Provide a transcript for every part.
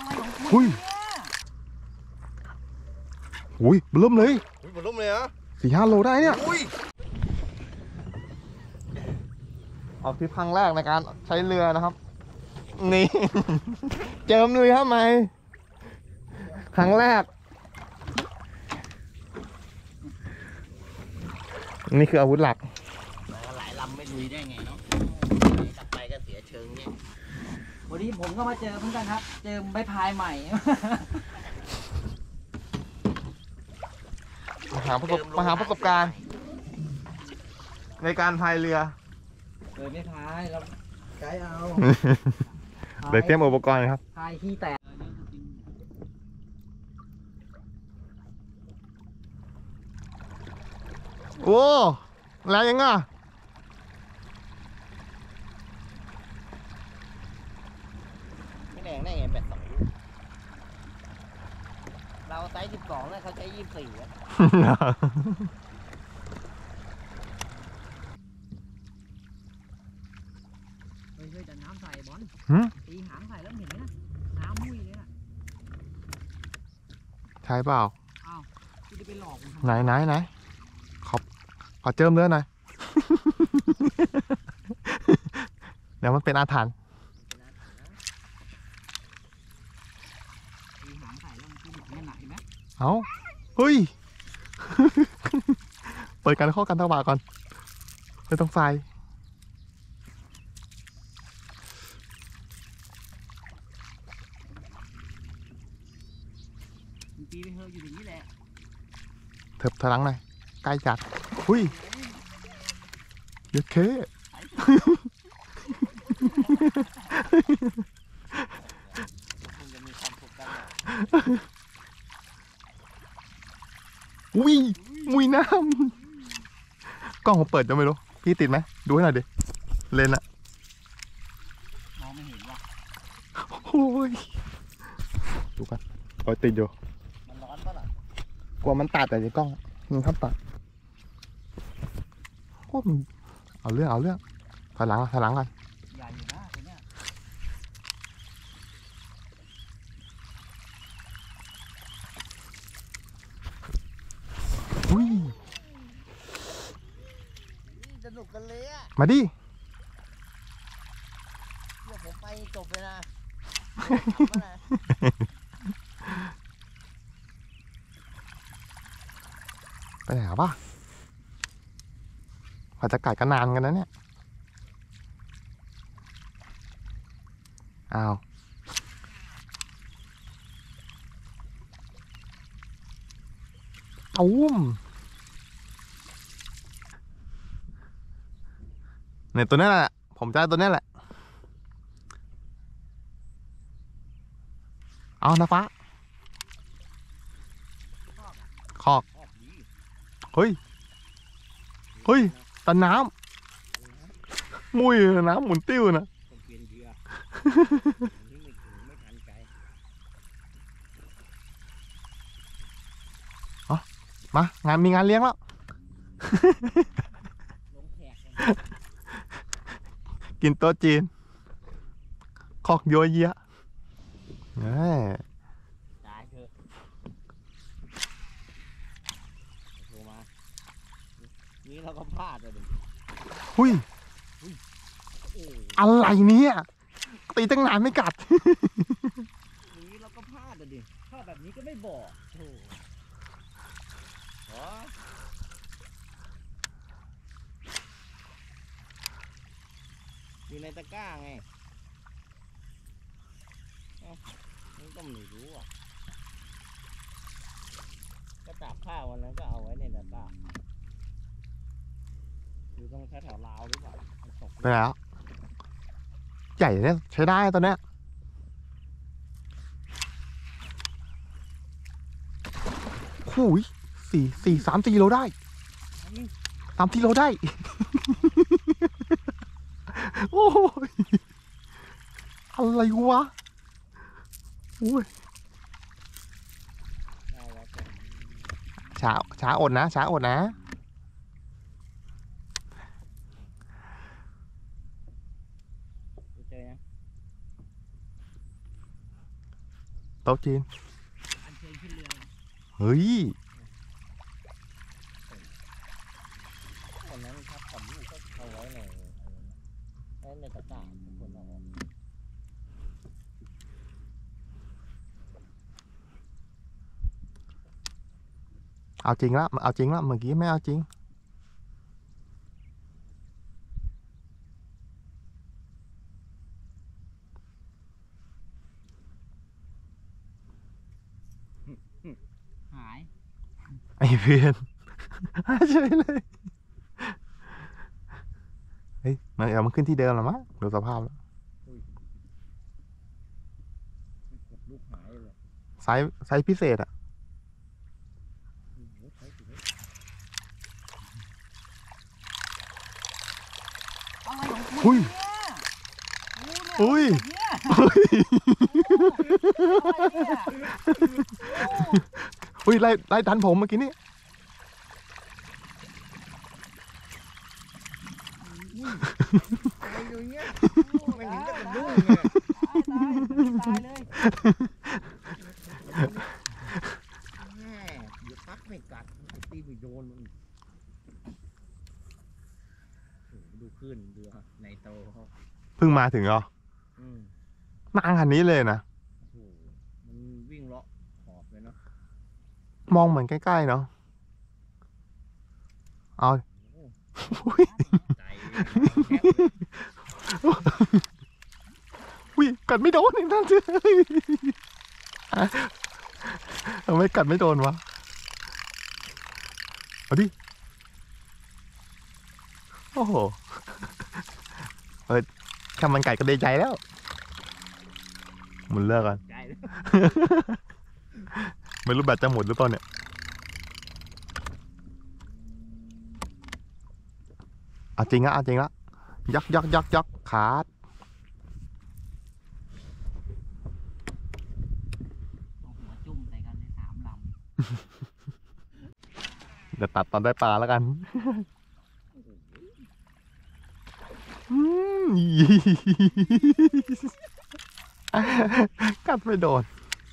อะไรของคุณหุ้ยเนี่ยอุ้ยเริ่มเลยมันล้มเลยเหรอ 4-5 โลได้เนี่ยอุ้ยออกทริปครั้งแรกในการใช้เรือนะครับ นี่ เจิมเลยครับไหมครั้งแรก นี่คืออาวุธหลักหลายลำไม่ลุยได้ไงเนาะกลับไปก็เสียเชิงเนี่ยวันนี้ผมก็มาเจอเหมือนกันครับ เจอใบพายใหม่มาหาประสบการณ์ ในการพายเรือเลยไม่พายเราไกด์เอาเลยเตรียมอุปกรณ์ครับพายขี้แตกโอ้แรงยังอ่ะไม่แรงได้ไงแบบ2 ลูกเราไซส์12แล้วเขาใช้24แล้วเฮ้ยแต่น้ำใส่บอลหืมตีหางใส่แล้วเห็นไหมนะน้ำมุ้ยเลยน่ะใช่เปล่าอ้าวที่จะไปหลอกมันทำไหนขอเจิมเรือหน่อย เดี๋ยวมันเป็นอาถรรพ์ตีหางใส่แล้วมันขึ้นหนักเห็นไหมเอาเฮ้ย เปิดกันข้อกันตะวาก่อนไม่ต้องไฟมันตีไปเถอะอยู่อย่างนี้แหละเถิบถอยหลังหน่อยใกล้จัดหุ้ยเยอะเคคงจะมีความสุขกันอุ้ยมุยน้ำกล้องผมเปิดจะไม่รู้พี่ติดไหมดูให้หน่อยดิเลนส์อะมองไม่เห็นว่ะโอ้ยดูกันติดอยู่มันร้อนปะล่ะกลัวมันตัดแต่ในกล้องมันทับตัดโอ้มันเอาเรื่องถอยหลังกันใหญ่อยู่นะตัวเนี้ยอุ้ยสนุกกันเลยอ่ะมาดิเดี๋ยวผมไปจบเลยนะไปไหนวะกว่าจะกัดกันนานกันนะเนี่ยอ้าวตุ้มเนี่ยตัวนี้แหละผมจะตัวนี้แหละเอานะฟ้าคอกเฮ้ยตะน้ำมุ้ยน้ำหมุนติ้วนะผมเปลี่ยนเหยื่อนี่ไม่ทันใจมีงานเลี้ยงแล้วลงแขกกินโต๊ะจีนคอกโยเยะแหมตายเถอะโทรมานี่เราก็พลาดเลยดิหุ้ยโอ้อะไรเนี่ยตีตั้งนานไม่กัดนี้เราก็พลาดเลยดิพลาดแบบนี้ก็ไม่บอกโอ้อยู่ในตะกร้าไงนี่ก็ไม่รู้อ่ะก็ตากผ้าวันนั้นก็เอาไว้ในตะกร้าอยู่ตรงแถวๆราวหรือเปล่ามันตกไปแล้วใหญ่เนี่ยใช้ได้ตัวเนี้ยหูย3-4 โลได้3-4 โลได้ โอ้ยอะไรวะโอ้ยได้แล้วจ้ะช้าอดนะช้าอดนะโต๊ะจีนอันเชิญขึ้นเรือเลยเฮ้ยตอนนั้นครับผมก็เอาไว้ในตะกร้าคนเอาออกเอาจริงละเอาจริงละเมื่อกี้ไม่เอาจริงหายไอ้เพื่อน เฉยเลย เฮ้ยมันเอามันขึ้นที่เดิมแล้วมั้งดูสภาพแล้วลูกหายเลยไซส์พิเศษอะอะไรของคุณอุ้ยเนี่ยอุ้ยเนี่ยอุ้ยไล่ดันผมเมื่อกี้นี่อะไรอยู่เนี่ยมันถึงกับดุ้งเลยตายเลยแม่เดี๋ยวปั๊บไม่กัดตีไม่โดนมันดูขึ้นเรือในโตเขาเพิ่งมาถึงเหรอ นานขนาดนี้เลยนะโอ้โหมันวิ่งเลาะขอบเลยเนาะมองเหมือนใกล้ๆเนาะ เอาอุ้ยใจอุ้ยกัดไม่โดนอีกนั่นสิทำไมกัดไม่โดนวะ เอาดิ โอ้โหแค่มันไก่ก็ดีใจแล้วหมุนเลิกกันใจเลยไม่รู้แบตจะหมดหรือเปล่าเนี่ย เอาจริงละเอาจริงละยักขาดเอาหัวจุ่มใส่กันเลย3 ลำเดี๋ยวตัดตอนได้ปลาแล้วกันอืม กัดไม่โดน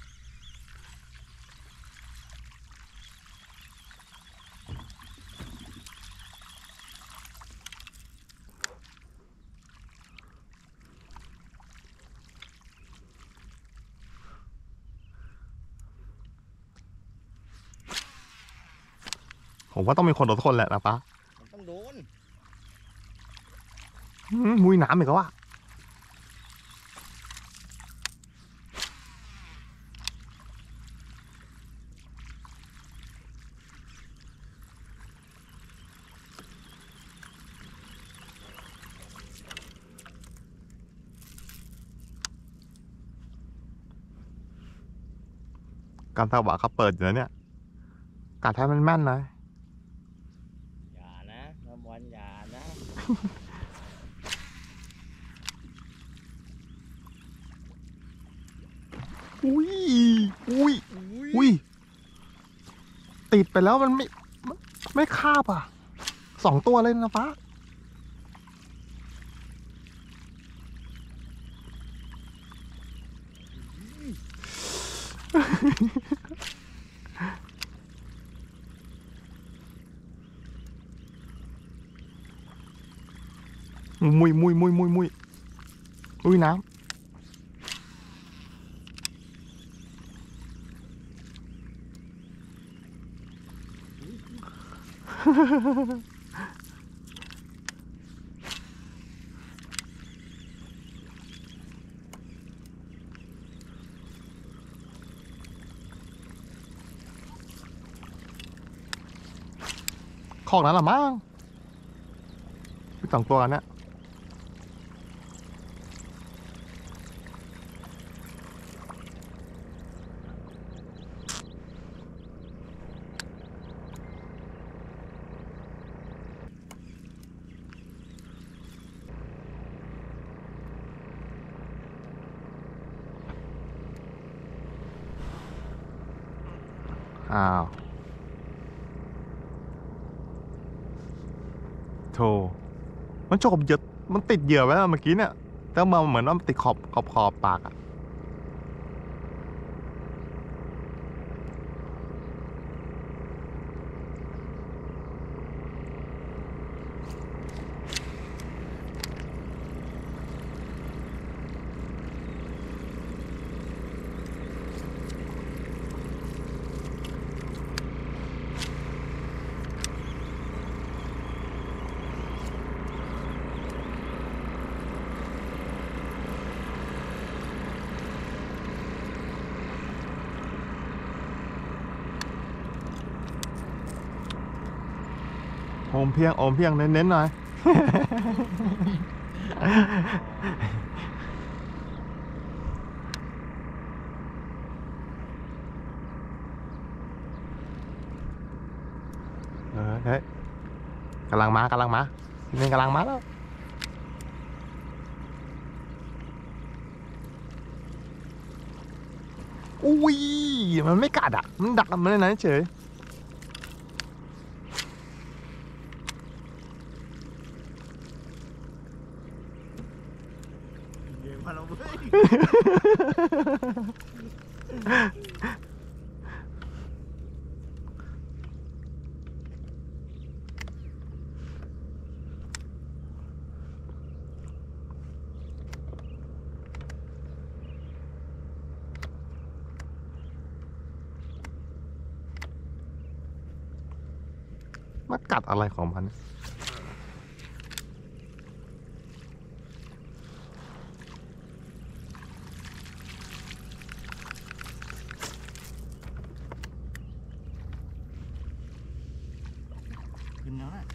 ผมว่าต้องมีคนอดทนแหละนะป้ามันต้องโดนมุ้ยน้ำอีกแล้วว่ะการทว่าเขาเปิดอยู่แล้วเนี่ย การแท้มันแม่นนะอย่านะน้ำวันอย่านะอุ้ย อุ้ย ติดไปแล้วมันไม่คาบอ่ะ 2 ตัวเลยนะป้า มุยอุ้ยน้ำ คอกนั้นหรอมั้งมี2 ตัวกันเนี่ยอ้าวโธ่มันจบเหยื่อมันติดเหยื่อไว้แล้วเมื่อกี้เนี่ยแต่มาเหมือนว่ามันติดขอบปากอะมเพียงเน้นๆหน่อย เฮ้ยกำลังมานี่กำลังมาแล้วอุ้ยมันไม่กัดอ่ะมันดักมันเลยนะเฉยเดี๋ยวมาเราเว้ยมากัดอะไรของมันขึ้นแล้วนะ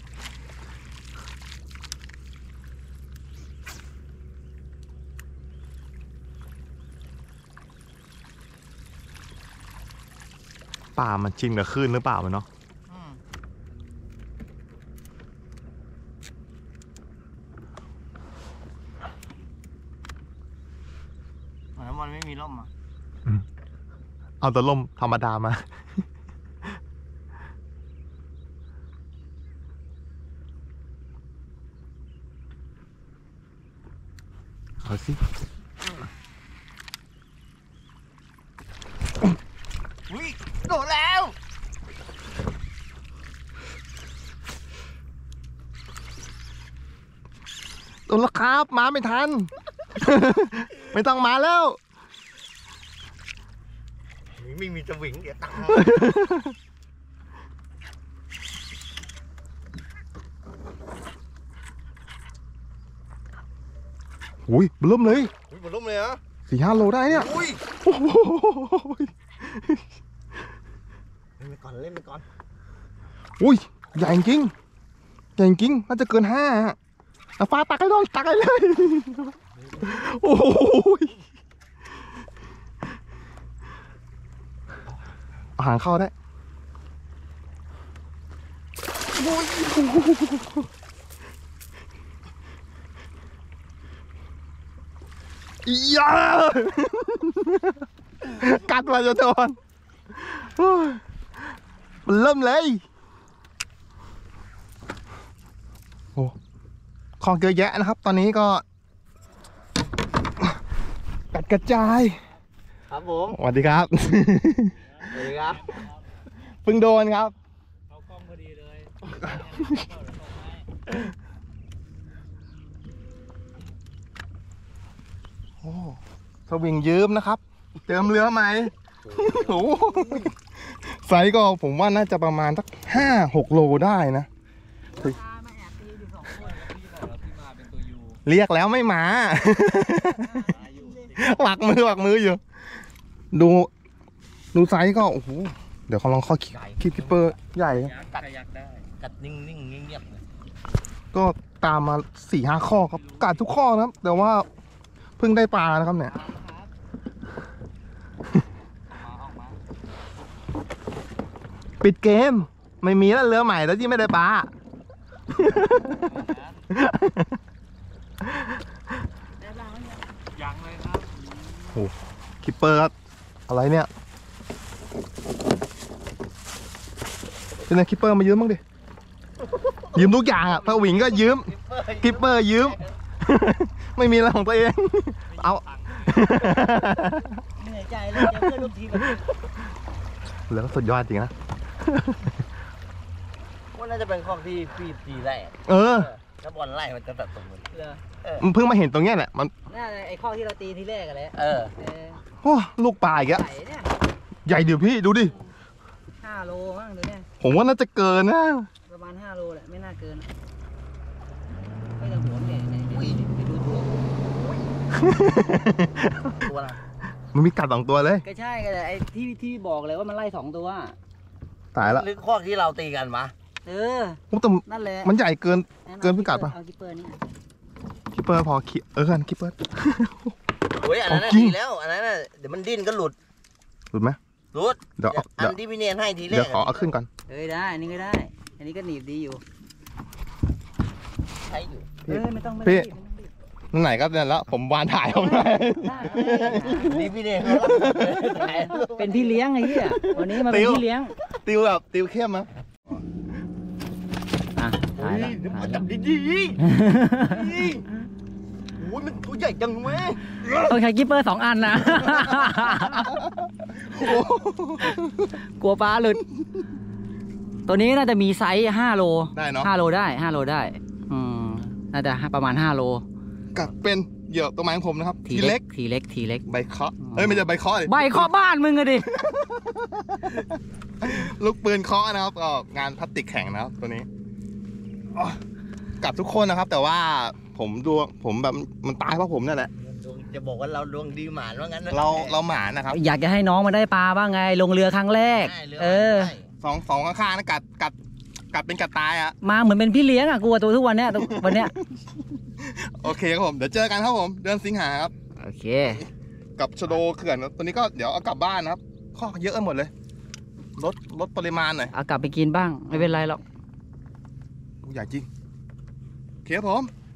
ป่ามันจริงหรือคลื่นหรือเปล่ามันเนาะแล้วมันไม่มีร่มอ่ะเอาแต่ลมธรรมดามาเอาสิอุ้ยโดดแล้วโดนแล้วครับมาไม่ทัน ไม่ต้องมาแล้วไม่มีจะหวิงเดี๋ยวตังอุ้ยเริ่มเลยอุ้ยบนร่มเลยเหรอ 4-5 โลได้เนี่ยอุ้ยโอ้โหเล่นไปก่อนเล่นไปก่อนอุ้ยใหญ่จริงน่าจะเกิน5อะเอาฟ้าตักให้โดนตักให้เลยโอ้โหอาหารเข้าได้โอ้ยยากัดมาจะโดนมันเริ่มเลยโอ้ของเยอะแยะนะครับตอนนี้ก็กัดกระจายครับผมสวัสดีครับสวัสดีครับเพิ่งโดนครับเขากล้องพอดีเลยโอ้สวิงยืมนะครับเติมเรือใหม่โอ้ไซส์ก็ผมว่าน่าจะประมาณสัก5-6 โลได้นะเรียกแล้วไม่มาหวักมืออยู่ดูไซส์ก็โอ้โหเดี๋ยวเขาลองเข้าคิปเปอร์ใหญ่กัดนิ่งเงียบเลยก็ตามมา 4-5 ข้อครับกัดทุกข้อนะครับแต่ว่าเพิ่งได้ปลานะครับเนี่ยปิดเกมไม่มีแล้วเรือใหม่แล้วที่ไม่ได้ปลายังเลยครับโอ้คิปเปอร์ครับอะไรเนี่ยเป็นไงคิปเปอร์มายืมบ้างดิยืมทุกอย่างอ่ะถ้าหวิงก็ยืมคิปเปอร์ยืมไม่มีอะไรของตัวเองเอาเหนื่อยใจเลยเจอเพื่อนร่วมทีมแล้วสุดยอดจริงนะว่าน่าจะเป็นข้อที่พี่แรกถ้าบอลไล่มันจะแบบตรงมือเพิ่งมาเห็นตรงเนี้ยแหละมันน่าไอ้ข้อที่เราตีทีแรกกันแล้วโอ้ลูกปลาอีกแล้วใหญ่เดี๋ยวพี่ดูดิ 5 โลมั้งดูเนี่ยผมว่าน่าจะเกินนะประมาณ5 โลแหละไม่น่าเกินไม่ต้องหัวเนี่ยไปดูตัวอะไรมันมีกัด2 ตัวเลยก็ใช่ก็แต่ไอ้ที่บอกเลยว่ามันไล่2 ตัวตายแล้วหรือข้อที่เราตีกันวะเออโอ้แต่นั่นแหละมันใหญ่เกินพิกัดปะเอาคิปเปอร์นี่คิปเปอร์พอกันคิปเปอร์โอ้ยอันนั้นจริงดีแล้วอันนั้นน่ะเดี๋ยวมันดิ้นก็หลุดหลุดไหมหลุดเดี๋ยวอันที่พี่เนียนให้ทีแรกเดี๋ยวขอเอาขึ้นก่อนเอ้ยได้อันนี้ก็ได้ อันนี้ก็หนีบดีอยู่ใช้อยู่พี่เอ้ยไม่ต้องไม่พี่ต้องรีบไม่ต้องรีบนั่นไหนก็เนี่ยแล้วผมวานถ่ายผมหน่อยนี่พี่เนียนเขาเป็นพี่เลี้ยงไอ้เหี้ยวันนี้มาเป็นพี่เลี้ยงติวแบบติวเข้มมั้ยอ่ะถ่ายแล้วมาถ่ายจัแล้วบดีๆโอ้ยมันตัวใหญ่จังเว้ยต้องใช้กิปเปอร์2 อันนะ กลัวปลาหลุด ตัวนี้น่าจะมีไซส์5 โลได้เนาะ 5 โลได้5 โลได้น่าจะประมาณ5 โลกับเป็นเหยื่อตัวไม้ของผมนะครับทีเล็กใบเคาะไม่ใช่ใบเคาะดิใบเคาะบ้านมึงอะดิลูกปืนเคาะนะครับก็งานพลาสติกแข็งนะครับตัวนี้อ๋อกับทุกคนนะครับ แต่ว่าผมแบบมันตายเพราะผมนั่นแหละจะบอกว่าเราดวงดีหมานว่างั้นเราหมานะครับอยากจะให้น้องมาได้ปลาบ้างไง ลงเรือครั้งแรกสองข้างๆนะกัดเป็นกัดตายอ่ะมาเหมือนเป็นพี่เลี้ยงอะกลัวตัวทุกวันเนี้ยวันเนี้ยโอเคครับผมเดี๋ยวเจอกันครับผมเดือนสิงหาครับโอเคกับชโดเขื่อนตัวนี้ก็เดี๋ยวเอากลับบ้านนะครับข้อเยอะกันหมดเลยลดปริมาณหน่อยเอากลับไปกินบ้างไม่เป็นไรหรอกใหญ่จริงโอเคครับผม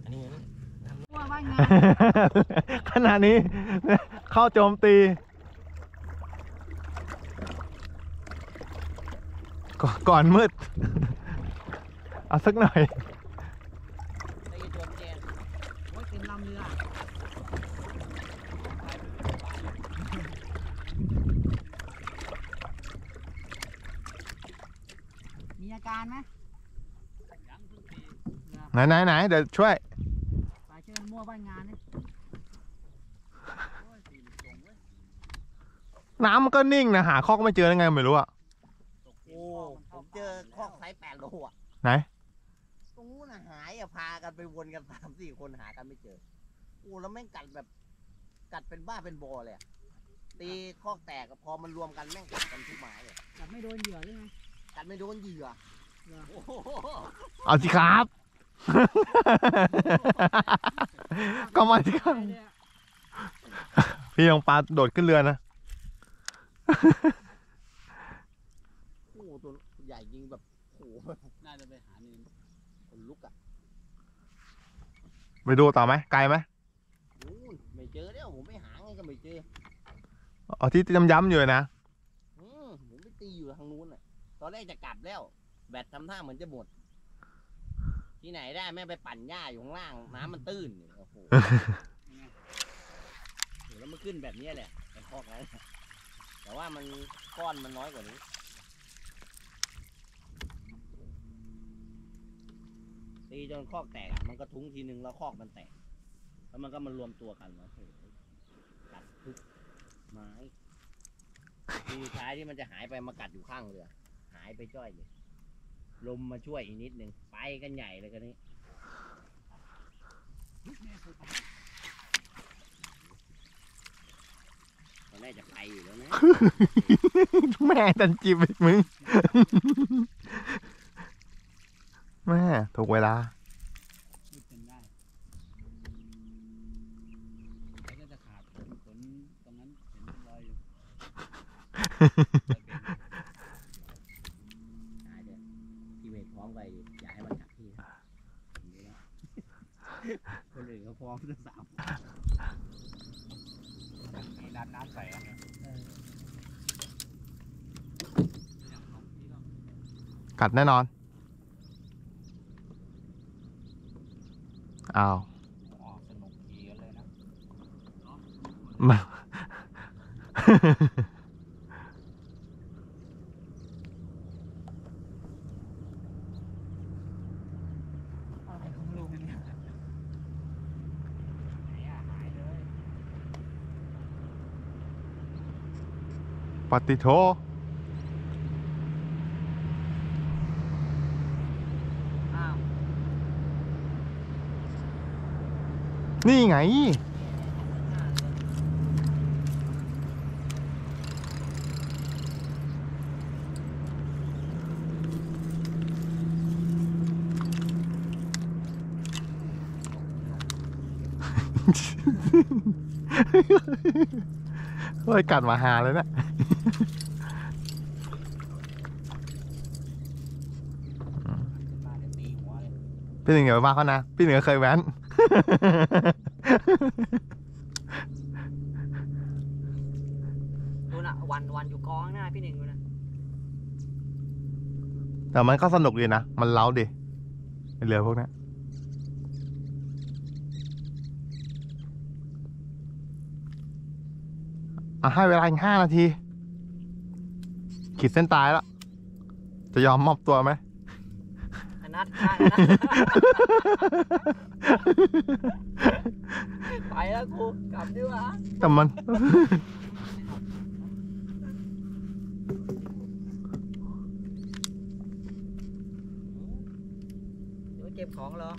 ขณะนี้เข้าโจมตีก่อนมืดเอาสักหน่อยมีอาการไหมไหนเดี๋ยวช่วยปลาเชิญมั่วบ้านงานนี่น้ำมันก็นิ่งนะหาข้อก็ไม่เจอได้ไงไม่รู้อะโอ้ผมเจอคอกไซส์8 โลอ่ะไหนตรงนู้นหายอ่ะพากันไปวนกัน3-4 คนหากันไม่เจอโอ้แล้วแม่งกัดเป็นบ้าเป็นบอเลยตีคอกแตกพอมันรวมกันแม่งกัดกันทุกไม้เลยกัดไม่โดนเหยื่อหรือไงกัดไม่โดนเหยื่อเอาสิครับ ก็มาสิครับพี่ลองปลาโดดขึ้นเรือนะโอ้ตัวใหญ่จริงแบบโอ้น่าจะไปหานี่คนลุกอ่ะไปดูต่อไหมไกลไหมไม่เจอแล้วผมไม่หาไงก็ไม่เจอเอาที่ย้ำๆอยู่นะผมไปตีอยู่ทางนู้นอ่ะตอนแรกจะกลับแล้วแบตทำท่าเหมือนจะหมดที่ไหนได้แม่ไปปั่นหญ้าอยู่ข้างล่างน้ำมันตื้นโอ้โหแล้วมันขึ้นแบบนี้แหละไอ้คอกนั้นแต่ว่ามันก้อนมันน้อยกว่านี้ตีจนคอกแตกมันก็ทุ้งทีนึงแล้วคอกมันแตกแล้วมันก็มารวมตัวกันแล้วกัดทุกไม้ทีสุดท้ายที่มันจะหายไปมากัดอยู่ข้างเรือหายไปจ้อยเลยลมมาช่วยอีกนิดนึงไปกันใหญ่เลยกันนี้ตอนแรกจะไปอยู่แล้วนะแม่ดันจีบอีกมึง แม่ถูกเวลาจะขาดขนตรงนั้นเห็นเป็นรอยอยู่ที่เวทพร้อมไปอย่าให้มันกัดพี่นะคนอื่นเขาพร้อมทั้ง3มีน้ำใสอ่ะกัดแน่นอน อ้าวสนุกดีกันเลยนะมาอะไรของลุงเนี่ยหายเลยปฏิโทอ้าวนี่ไงเฮ้ยกัดมาหาเลยเนี่ยมาเดี๋ยวตีหัวเลยพี่หนึ่งอย่าไปว่าเขานะพี่หนึ่งก็เคยแว้นดูนะวันอยู่กองข้างหน้าพี่หนึ่งดูนะแต่มันก็สนุกดีนะมันเล้าดิไอ้เรือพวกนี้ให้เวลาอีก5 นาทีขีดเส้นตายแล้วจะยอมมอบตัวไหมอนัดข้างนะ ไปแล้วกูกลับดีกว่าแต่มันเดี๋ยวเก็บของเหรอ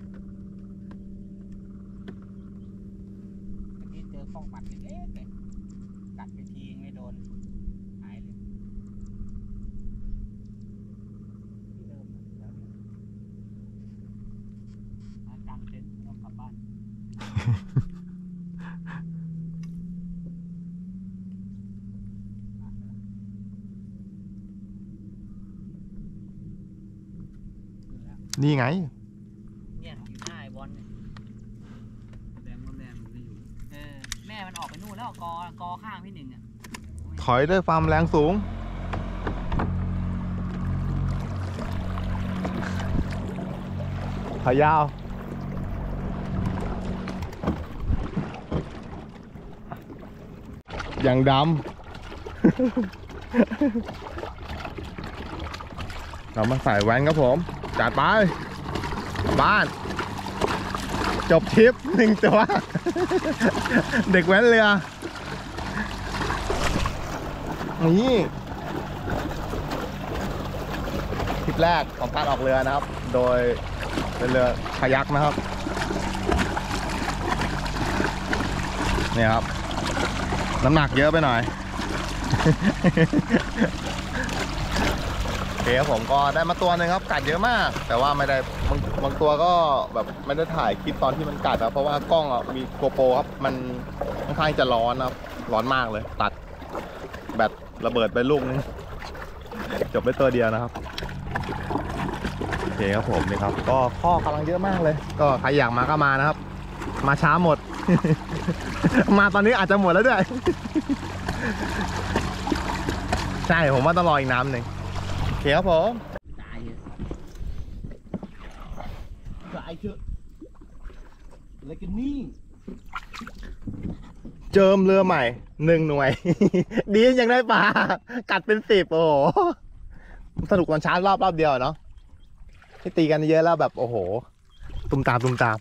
เมื่อกี้เจอข้องปัดเล็กๆเลยกัดไปทีไม่โดนหายเลยที่เดิมแล้วนี่มากางเต็นท์ต้องกลับบ้านนี่ไงเนี่ยอยู่หน้าไอ้บอลเนี่ยแดงว่าแม่มันไม่อยู่แม่มันออกไปนู่นแล้วกอข้างพี่หนึ่งอ่ะถอยด้วยความแรงสูงขายาวอย่างดำ เรามาใส่แว่นครับผมจัดไปบ้าน จบทริป1 ตัว เด็กแว้นเรือนี่ทริปแรกของการออกเรือนะครับ โดยเป็นเรือคายักนะครับนี่ครับน้ำหนักเยอะไปหน่อย โอเคครับผมก็ได้มาตัวหนึ่งครับกัดเยอะมากแต่ว่าไม่ได้บางตัวก็แบบไม่ได้ถ่ายคลิปตอนที่มันกัดนะเพราะว่ากล้องมีโกโปรครับมันค่อนข้างจะร้อนนะครับร้อนมากเลยตัดแบตระเบิดไปลูกนึงจบไปตัวเดียวนะครับโอเคครับผมนี่ครับก็ข้อกำลังเยอะมากเลยก็ใครอยากมาก็มานะครับมาช้าหมด มาตอนนี้อาจจะหมดแล้วด้วย ใช่ผมว่าต้องรออีกน้ำหนึ่งโอเคครับผมตายเลยตายเถอะอะไรกันนี่เจิมเรือใหม่1 หน่วย ดียังได้ปลากัดเป็น10โอ้โหสนุกตอนเช้ารอบเดียวเนาะที่ตีกันเยอะแล้วแบบโอ้โหตุ้มตาม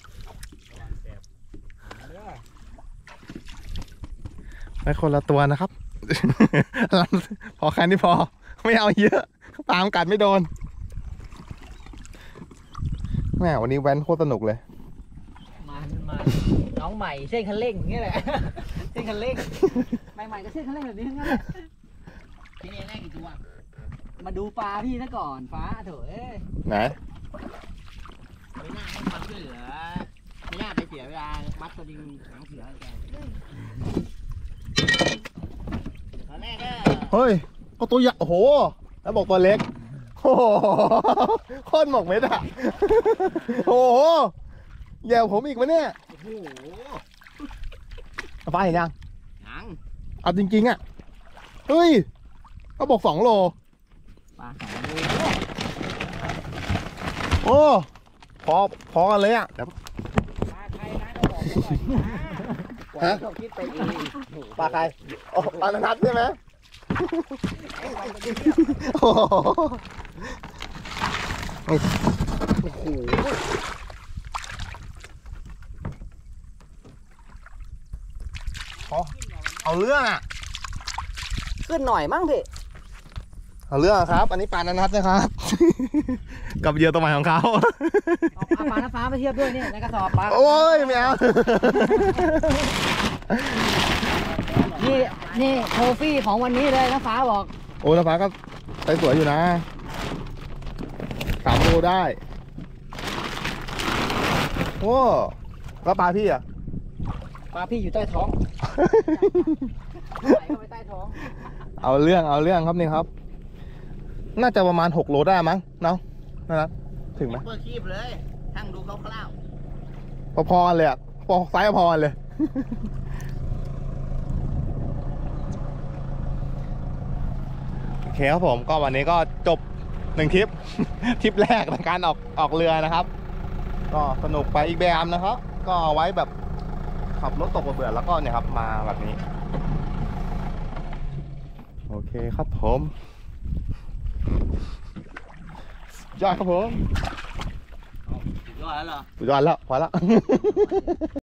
ได้คนละตัวนะครับ พอแค่นี้พอไม่เอาเยอะปลากัดไม่โดนแม่วันนี้แว้นโคตรสนุกเลยมาน้องใหม่เส้นคันเร่งอย่างเงี้ยแหละ เส้นคันเร่งใหม่ๆก็เส้นคันเร่งแบบนี้ทั้งนั้นแหละที่นี่แรกกี่ตัวมาดูปลาพี่ซะก่อนฟ้าเถอะเอ้ยไหนไม่น่าให้ความช่วยเหลือไม่น่าไปเสียเวลามัดสลิงหางเสือให้แกตอนแรกก็เฮ้ยก็ตัวใหญ่โอ้โหแล้วบอกตัวเล็กโอ้โหโคตรหมกเม็ดอ่ะ โอ้โหแย่กว่าผมอีกวะเนี่ยโอ้โหฟ้าเห็นยังยังเอาจริงๆอ่ะเฮ้ยก็บอก2 โลปลา2 โลโอ้พอกันเลยอ่ะเดี๋ยวปลาใครนะก็บอกเขาก่อนนะเขาคิดไปเองปลาใครโอ้ปลานัดใช่ไหมไอ้วันไปเที่ยวโอ้โหโอ้โหเอาเรื่องอ่ะขึ้นหน่อยมั้งพี่เอาเรื่องครับ อันนี้ปลานัดนะครับ กับเหยื่อตัวใหม่ของเขาเอาปลาน้ำฟ้ามาเทียบด้วยเนี่ยในกระสอบปลาโอ้ยไม่เอานี่โทฟี่ของวันนี้เลยน้ำฟ้าบอกโอ้น้ำฟ้าก็ไปสวยอยู่นะ3 โลได้โอ้แล้วปลาพี่อ่ะปลาพี่อยู่ใต้ท้องไหลเข้าไปใต้ท้องเอาเรื่องครับนี่ครับ น่าจะประมาณ6 โลได้มั้งเนาะนะครับถึงไหมเปิดคีบเลยช่างดูคร่าวพอๆกันเลยอ่ะพอไซส์พอกันเลย โอเคครับผมก็วันนี้ก็จบ1 ทริป ทริปแรกในการออกเรือนะครับ ก็สนุกไปอีกแบบนะครับ ก็เอาไว้แบบขับรถตกเบื่อๆแล้วก็เนี่ยครับมาแบบนี้ โอเคครับผมยอดครับผมๆสุดยอดแล้วเหรอสุดยอดแล้วพอแล้ว